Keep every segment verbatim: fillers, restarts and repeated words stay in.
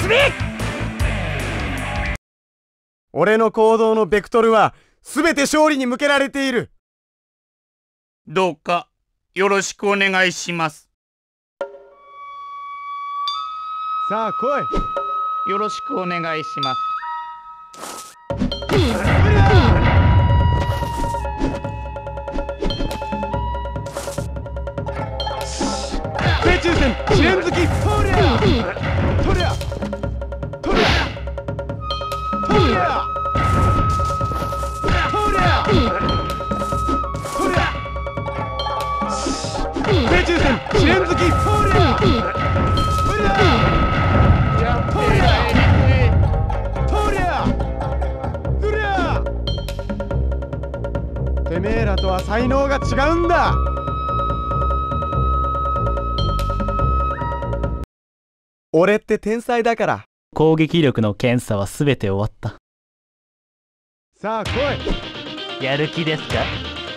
すみ。 俺の行動のベクトルは全て勝利に向けられている。 どうかよろしくお願いします。 さあ来い。 よろしくお願いします。 命中戦試練好き。とりゃとりゃとりゃとりゃとりゃとりゃ命中戦試練好き。とりゃとりゃとりゃとりゃとりゃ。てめえらとは才能が違うんだ。俺って天才だから。 攻撃力の検査は全て終わった。 さあ来い。やる気ですか？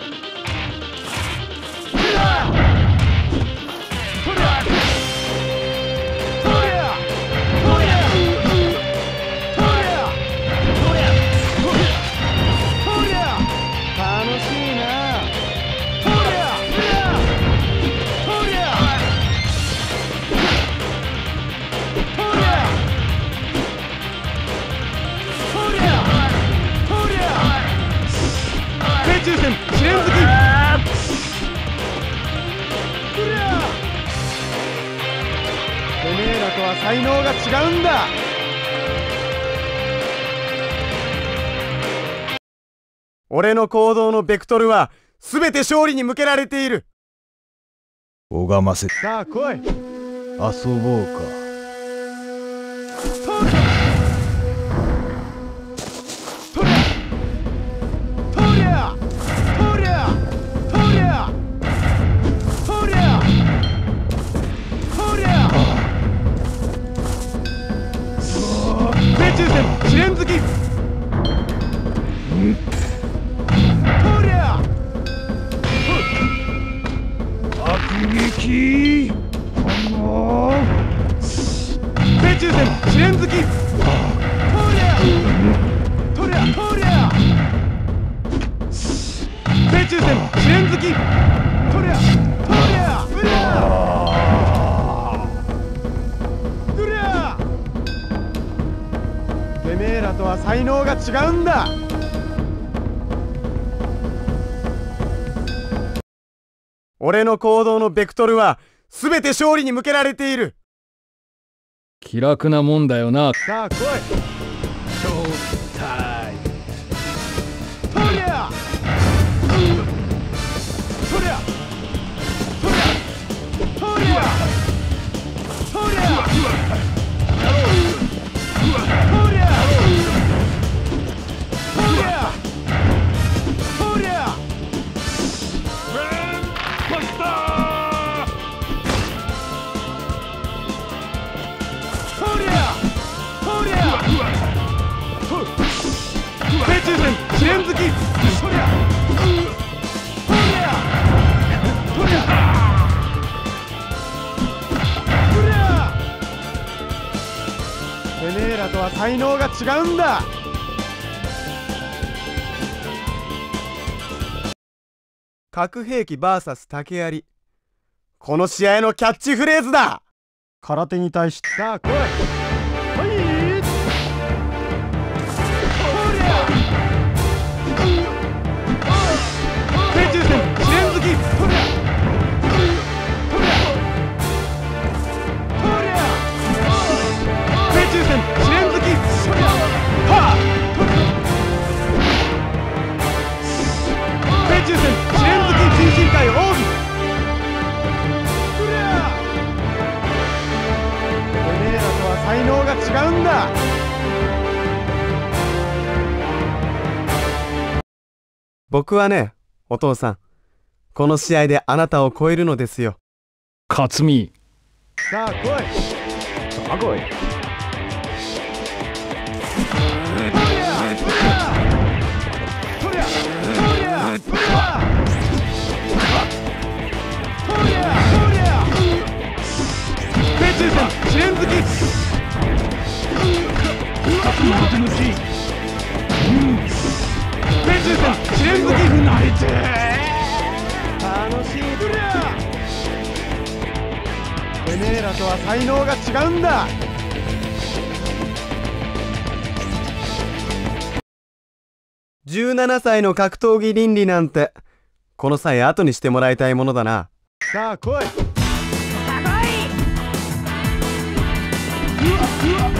才能が違うんだ。俺の行動のベクトルは全て勝利に向けられている。 拝ませ。 さあ来い。 遊ぼうか。 とりゃとりゃとりゃとりゃとりゃ。命中戦試練好き。とりゃ悪撃。命中戦試練好き。とりゃとりゃとりゃ命中戦試練好き。とりゃとりゃとりゃとりゃ。てめえらとは才能が違うんだ。俺の行動のベクトルは全て勝利に向けられている。 気楽なもんだよな。 さあ来い。 ショータイム。 とりゃとりゃとりゃとりゃとりゃとりゃ試練好き。とりゃとりゃとりゃとりゃ。てめえらとは才能が違うんだ。核兵器 ブイエス 竹槍、この試合のキャッチフレーズだ。 空手に対して。 さあ来い。才能が違うんだ。僕はね、お父さん、この試合であなたを超えるのですよ。 勝美。 さあ来い。 さあ来い。 とりゃとりゃとりゃとりゃとりゃ命中戦試練好き。 て楽しいブラてめえらとは才能が違うんだ。じゅうななさいの格闘技倫理なんてこの際後にしてもらいたいものだな。さあ来い。うわうわ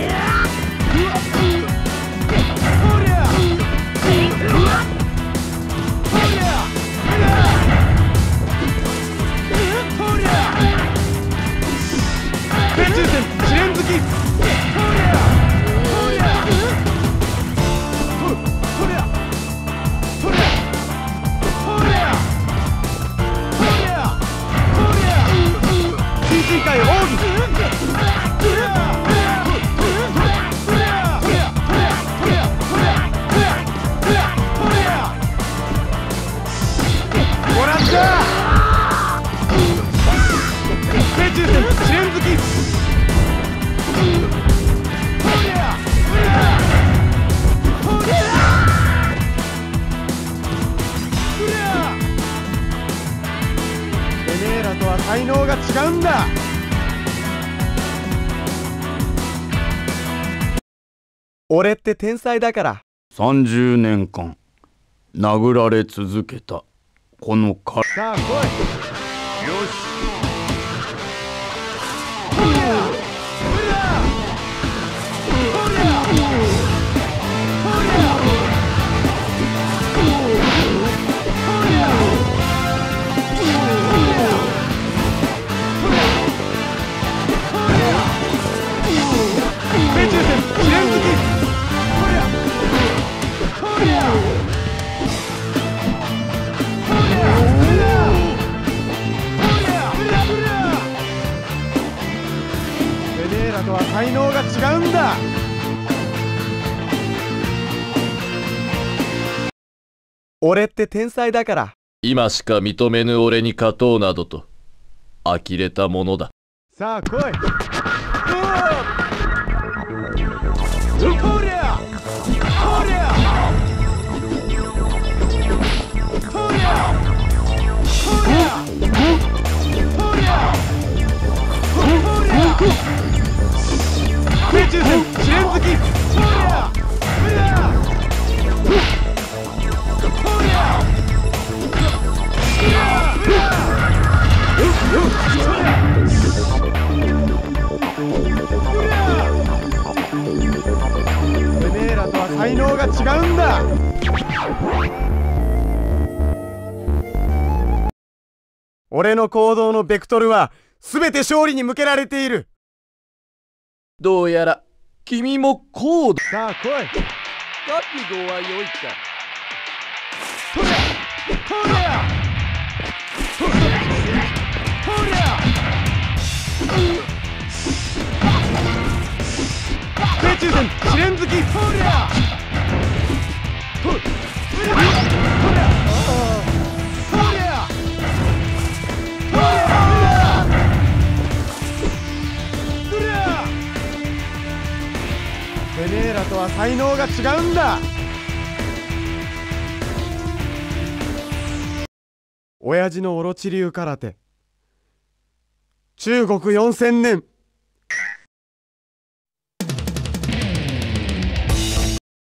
才能が違うんだ。俺って天才だから。 さんじゅうねんかん殴られ続けたこの体。 さあ来い。よし。才能が違うんだ。俺って天才だから。 今しか認めぬ俺に勝とうなどと呆れたものだ。 さあ来い。こりゃこりゃこりゃこりゃ空中戦試練好き。こりゃこりゃこりゃてめえらとは才能が違うんだ。俺の行動のベクトルは全て勝利に向けられている。 どうやら君もこうだ。 さあ来い。 覚悟は良いか。 こりゃこりゃこりゃ空中戦試練好き。こりゃこりゃてめえらとは才能が違うんだ。親父のオロチ流空手中国よんせんねん